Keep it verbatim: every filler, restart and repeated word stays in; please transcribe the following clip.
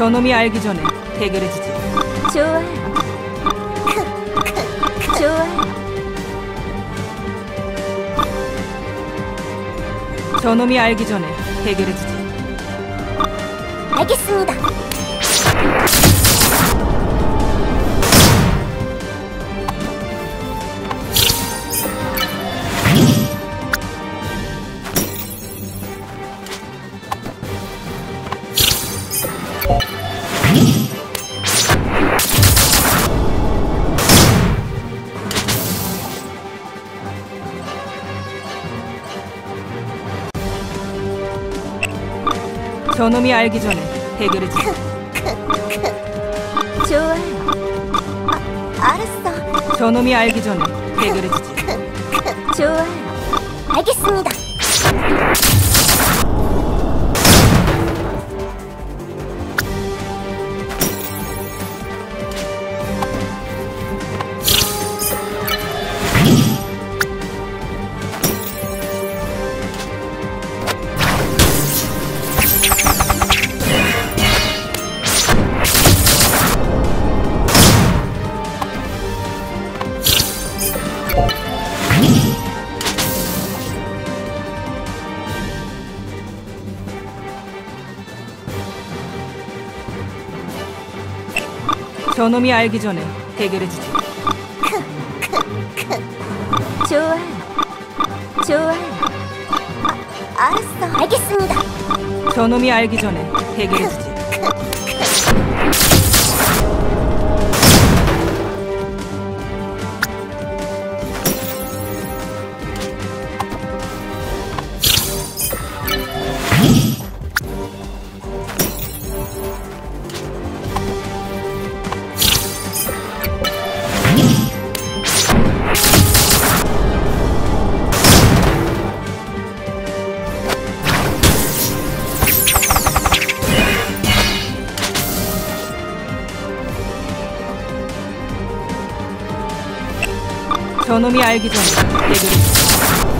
저놈이 알기 전에 해결해주지. 좋아요. 좋아요. 저놈이 알기 전에 해결해주지. 알겠습니다. 저놈이 알기 전에 해결해주지. 좋아요. 아, 알았어. 저놈이 알기 전에 해결해주지. 좋아요. 알겠습니다. 저놈이 알기 전에 해결해주지. 좋아요. 좋아요. 아, 알았어. 알겠습니다. 저놈이 알기 전에 해결해주지. 저놈이 알기 전에 해결해주지.